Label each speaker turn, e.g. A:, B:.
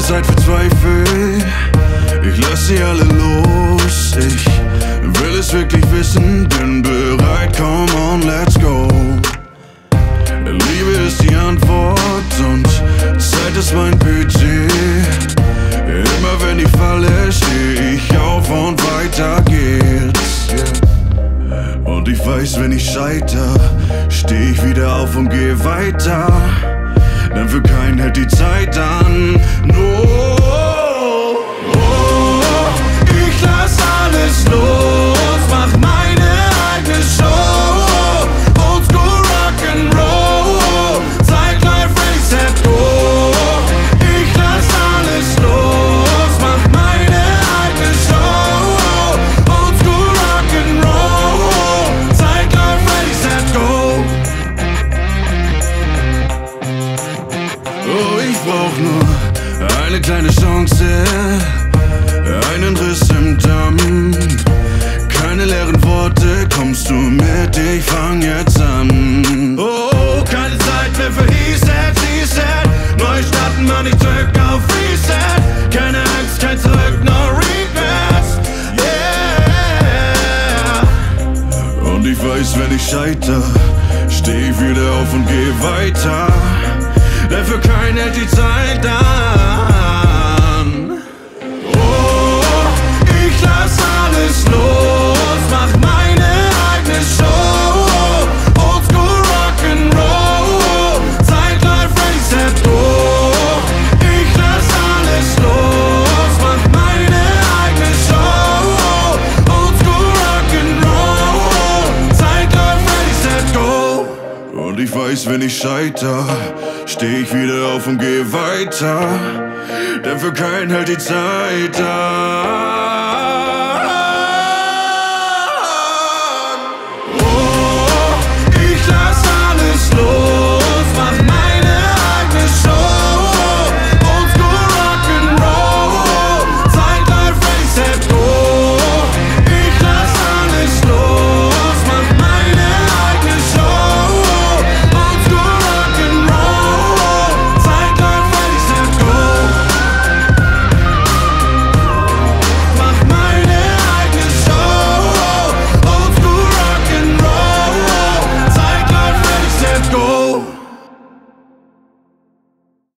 A: seid verzweifelt, ich lass sie alle los. Ich will es wirklich wissen, bin bereit, come on, let's go. Liebe ist die Antwort und Zeit ist mein Budget. Immer wenn ich falle, steh ich auf und weiter geht's. Und ich weiß, wenn ich scheiter, steh ich wieder auf und geh weiter. Denn für keinen hält die Zeit an. No, ich lass alles los, mach meine eigene Show. Oldschool Rock'n'Roll, Zeitlife, ready, set, go. Ich lass alles los, mach meine eigene Show. Oldschool Rock'n'Roll, Zeitlife, ready, set, go. Oh, ich brauch nur eine kleine Chance, einen Riss im Damm. Keine leeren Worte, kommst du mit, ich fang jetzt an. Oh, keine Zeit mehr für he said, she said. Neu starten, Mann, ich drück auf Reset. Keine Angst, kein Zurück, no regrets. Yeah. Und ich weiß, wenn ich scheiter, steh ich wieder auf und geh weiter. Denn für keinen hält die Zeit an. Oh, ich lass alles los, mach meine eigene Show. Oldschool Rock'n'Roll, Zeitlife, ready, set, go. Ich lass alles los, mach meine eigene Show. Oldschool Rock'n'Roll, Zeitlife, ready, set, go. Und ich weiß, wenn ich scheiter, steh ich wieder auf und geh weiter. Denn für keinen hält die Zeit an.